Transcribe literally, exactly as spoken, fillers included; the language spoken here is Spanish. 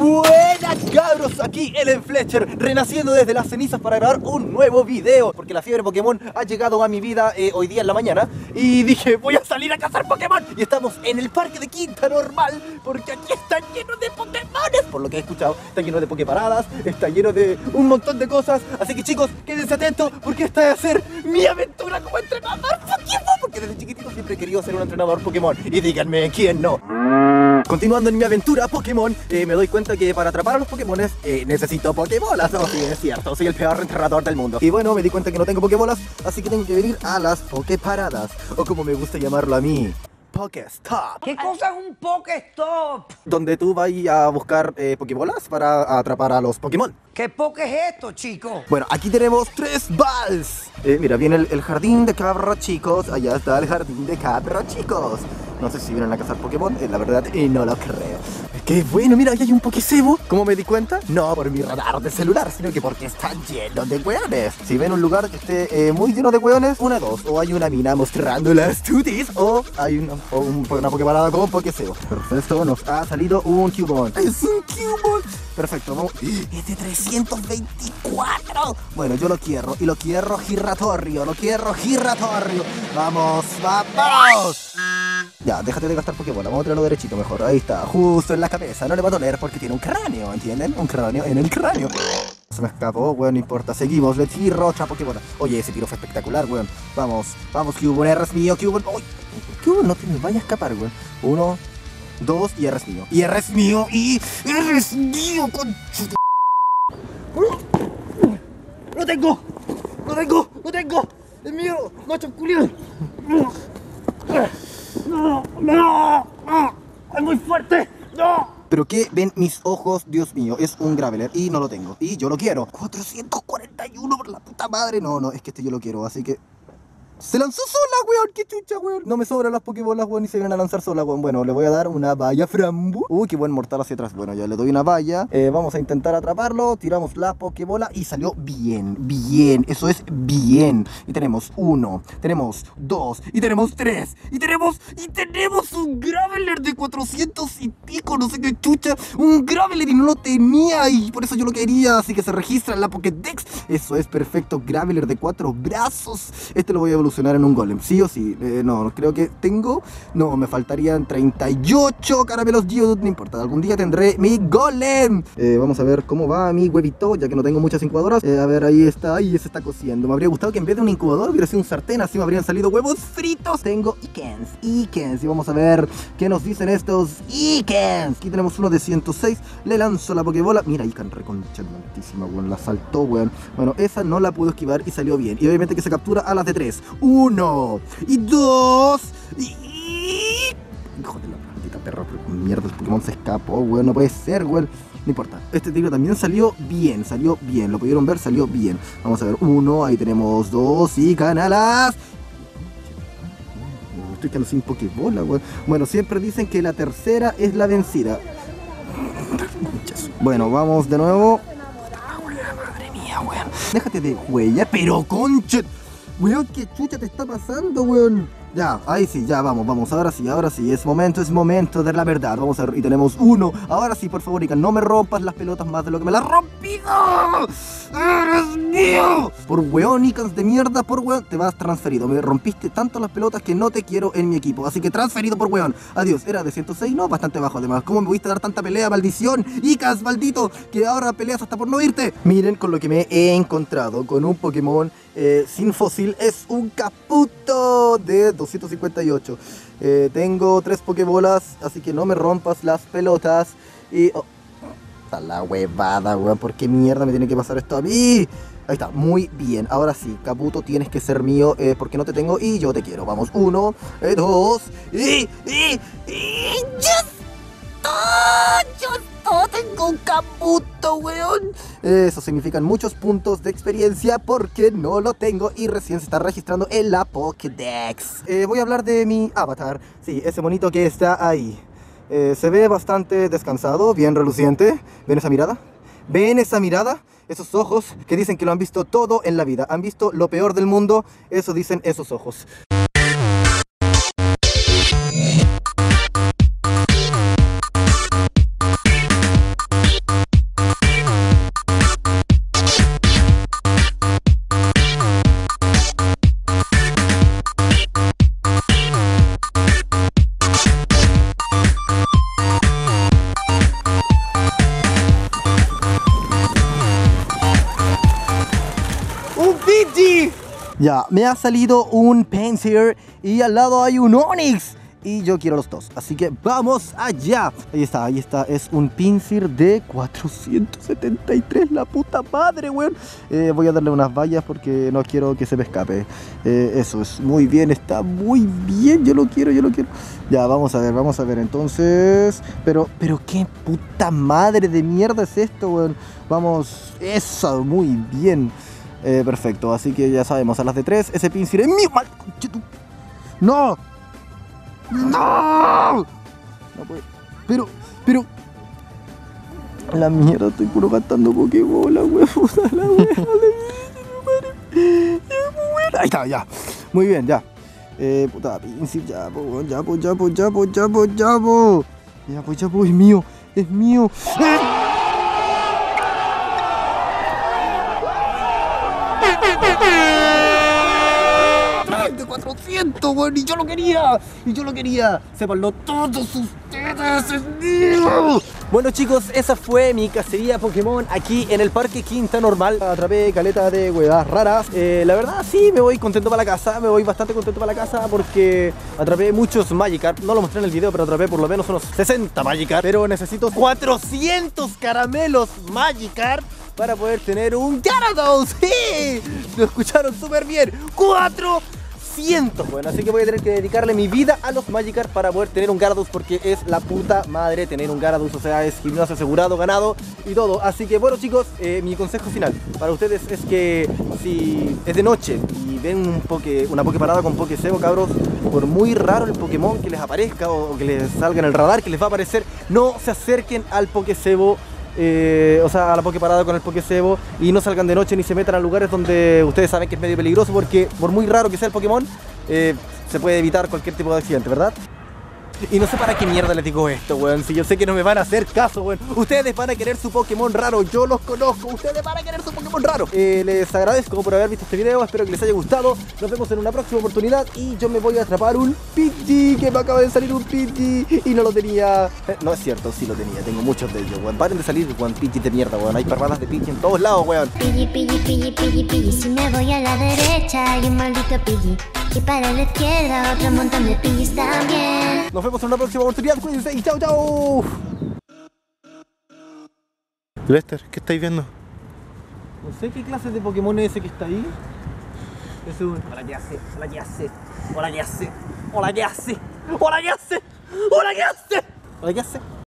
Buenas cabros, aquí Ellen Fletcher, renaciendo desde las cenizas para grabar un nuevo video, porque la fiebre Pokémon ha llegado a mi vida eh, hoy día en la mañana. Y dije, voy a salir a cazar Pokémon. Y estamos en el parque de Quinta Normal, porque aquí está lleno de Pokémones. Por lo que he escuchado, está lleno de Poképaradas, está lleno de un montón de cosas. Así que chicos, quédense atentos, porque esta va a ser mi aventura como entrenador Pokémon. Porque desde chiquitito siempre he querido ser un entrenador Pokémon. Y díganme, ¿quién no? Continuando en mi aventura Pokémon, eh, me doy cuenta que para atrapar a los Pokémones eh, necesito Pokébolas. No, sí, es cierto, soy el peor entrenador del mundo. Y bueno, me di cuenta que no tengo Pokébolas, así que tengo que venir a las Poképaradas, o como me gusta llamarlo a mí, Pokéstop. ¿Qué cosa es un Pokéstop? Donde tú vas a buscar eh, Pokébolas para atrapar a los Pokémon. ¿Qué Poké es esto, chico? Bueno, aquí tenemos tres balls. Eh, mira, viene el, el jardín de cabros chicos. Allá está el jardín de cabros chicos. No sé si vienen a cazar Pokémon, eh, la verdad, eh, no lo creo. ¡Qué bueno! Mira, aquí hay un Pokésebo. ¿Cómo me di cuenta? No por mi radar de celular, sino que porque está lleno de hueones. Si ven un lugar que esté eh, muy lleno de hueones, una dos. O hay una mina mostrando las tutis, o hay una, o un, una Poképarada con Pokésebo. Perfecto, nos ha salido un Cubone. ¡Es un Cubone! Perfecto, vamos. ¡Es de trescientos veinticuatro! Bueno, yo lo quiero, y lo quiero giratorio, lo quiero giratorio. ¡Vamos, vamos! Ya, déjate de gastar Pokébola, vamos a tirarlo derechito mejor. Ahí está, justo en la cabeza. No le va a doler porque tiene un cráneo, ¿entienden? Un cráneo en el cráneo. Se me escapó, weón, no importa. Seguimos, le tiro otra Pokébola. Oye, ese tiro fue espectacular, weón. Vamos, vamos, Cubone, R es mío, Cubone. ¡Uy! Cubone, no te me vayas a escapar, weón. Uno, dos, y R es mío. Y R es mío, y R es mío, con... ¡Lo tengo! ¡Lo tengo! ¡Lo tengo! ¡Es mío! ¡No, Chapculián! ¡No! ¡No! ¡No! ¡Es muy fuerte! ¡No! ¿Pero qué ven mis ojos? Dios mío, es un Graveler y no lo tengo. Y yo lo quiero. cuatrocientos cuarenta y uno por la puta madre. No, no, es que este yo lo quiero, así que... ¡Se lanzó sola, weón! ¡Qué chucha, weón! No me sobran las Pokébolas, weón, y se vienen a lanzar sola, weón. Bueno, le voy a dar una valla frambu. Uy, qué buen mortal hacia atrás. Bueno, ya le doy una valla. Eh, vamos a intentar atraparlo. Tiramos la Pokébola y salió bien, bien. Eso es bien. Y tenemos uno, tenemos dos, y tenemos tres, y tenemos, y tenemos un Graveler de cuatrocientos y pico, no sé qué chucha. Un Graveler y no lo tenía, y por eso yo lo quería. Así que se registra en la Pokédex. Eso es perfecto. Graveler de cuatro brazos. Este lo voy a evolucionar en un golem, sí o sí. eh, No, creo que tengo. No, me faltarían treinta y ocho caramelos Geodude. No importa, algún día tendré mi golem. eh, Vamos a ver cómo va mi huevito, ya que no tengo muchas incubadoras. eh, A ver, ahí está, ahí se está cociendo. Me habría gustado que en vez de un incubador hubiera sido un sartén, así me habrían salido huevos fritos. Tengo Ikens, Ikens, y vamos a ver qué nos dicen estos Ikens. Aquí tenemos uno de ciento seis. Le lanzo la Pokébola. Mira, Iken reconchatantísima, weón, la saltó, weón. Bueno, esa no la pudo esquivar y salió bien. Y obviamente que se captura a las de tres. Uno y dos y... Hijo de la maldita perra, mierda, el Pokémon se escapó, weón, no puede ser, weón. No importa, este tiro también salió bien, salió bien, lo pudieron ver, salió bien. Vamos a ver, uno, ahí tenemos dos y canalas. Estoy quedando sin Pokébola, weón. Bueno, siempre dicen que la tercera es la vencida. Bueno, vamos de nuevo. Madre mía, weón. Déjate de huella, pero concha. Weón, ¿qué chucha te está pasando, weón? Ya, ahí sí, ya, vamos, vamos, ahora sí, ahora sí, es momento, es momento de la verdad. Vamos a ver, y tenemos uno. Ahora sí, por favor, Iken, no me rompas las pelotas más de lo que me las has rompido. ¡Eres mío! Por weón, Iken de mierda, por weón, te vas transferido. Me rompiste tanto las pelotas que no te quiero en mi equipo. Así que transferido por weón. Adiós, era de ciento seis, no, bastante bajo además. ¿Cómo me pudiste dar tanta pelea, maldición? Iken, maldito, que ahora peleas hasta por no irte. Miren con lo que me he encontrado, con un Pokémon eh, sin fósil. Es un Caputo de doscientos cincuenta y ocho. eh, Tengo tres Pokébolas, así que no me rompas las pelotas. Y... Oh, está la huevada, weón. ¿Por qué mierda me tiene que pasar esto a mí? Ahí está, muy bien. Ahora sí, Caputo, tienes que ser mío, eh, porque no te tengo y yo te quiero. Vamos, uno, eh, dos, y... y... y... ¡ya está! ¡Ya está! Tengo un Caputo, weón. Eso significan muchos puntos de experiencia porque no lo tengo y recién se está registrando en la Pokédex. Eh, voy a hablar de mi avatar. Sí, ese monito que está ahí. Eh, se ve bastante descansado, bien reluciente. ¿Ven esa mirada? ¿Ven esa mirada? Esos ojos que dicen que lo han visto todo en la vida. Han visto lo peor del mundo. Eso dicen esos ojos. Ya, me ha salido un Pinsir y al lado hay un Onix. Y yo quiero los dos, así que vamos allá. Ahí está, ahí está, es un Pinsir de cuatrocientos setenta y tres. La puta madre, weón. eh, Voy a darle unas vallas porque no quiero que se me escape. eh, Eso es, muy bien, está muy bien. Yo lo quiero, yo lo quiero. Ya, vamos a ver, vamos a ver entonces. Pero, pero qué puta madre de mierda es esto, weón. Vamos, eso, muy bien. eh, Perfecto, así que ya sabemos, a las de tres, ese Pinsir es mío. Mal, conchetu- ¡No! ¡No! No puede. Pero, pero. La mierda, estoy puro gastando Pokébola, weón. Puta la weá. Ahí está, ya. Muy bien, ya. Eh, puta, Pinsir, ya, po, ya, po, ya, po, ya, po, ya, po, ya, po. Ya, po, ya, po, es mío, es mío. ¡Eh! De cuatrocientos, weón, y yo lo quería, y yo lo quería, sépanlo todos ustedes, es mío. Bueno chicos, esa fue mi cacería Pokémon aquí en el Parque Quinta Normal. Atrapé caleta de huevas raras. eh, La verdad sí, me voy contento para la casa, me voy bastante contento para la casa porque atrapé muchos Magikarp. No lo mostré en el video, pero atrapé por lo menos unos sesenta Magikarp. Pero necesito cuatrocientos caramelos Magikarp para poder tener un Gyarados. ¡Sí! Lo escucharon súper bien. ¡Cuatro! Bueno, así que voy a tener que dedicarle mi vida a los Magikarp para poder tener un Gyarados, porque es la puta madre tener un Gyarados, o sea, es gimnasio asegurado, ganado y todo. Así que bueno chicos, eh, mi consejo final para ustedes es que si es de noche y ven un poke, una Poképarada con Pokésebo, cabros, por muy raro el Pokémon que les aparezca o que les salga en el radar que les va a aparecer, no se acerquen al Pokésebo. Eh, o sea, a la Poképarada con el Pokésebo y no salgan de noche ni se metan a lugares donde ustedes saben que es medio peligroso, porque por muy raro que sea el Pokémon, eh, se puede evitar cualquier tipo de accidente, ¿verdad? Y no sé para qué mierda les digo esto, weón. Si yo sé que no me van a hacer caso, weón. Ustedes van a querer su Pokémon raro, yo los conozco. Ustedes van a querer su Pokémon raro. eh, Les agradezco por haber visto este video, espero que les haya gustado. Nos vemos en una próxima oportunidad y yo me voy a atrapar un Pidgey, que me acaba de salir un Pidgey y no lo tenía. eh, No es cierto, sí lo tenía, tengo muchos de ellos, weón. Paren de salir, weón, Pidgey de mierda, weón. Hay parvadas de Pidgey en todos lados, weón. Pidgey, Pidgey, Pidgey, Pidgey, Pidgey. Si me voy a la derecha hay un maldito Pidgey, y para la izquierda otro montón de Pidgeys también. Nos vemos en una próxima oportunidad, cuídense y chao, chao. Lester, ¿qué estáis viendo? No sé qué clase de Pokémon es ese que está ahí. Es un... Hola, ¿qué hace? Hola, ¿qué hace? Hola, ¿qué hace? Hola, ¿qué hace? Hola, ¿qué hace? Hola, ¿qué hace? Hola, ¿qué hace?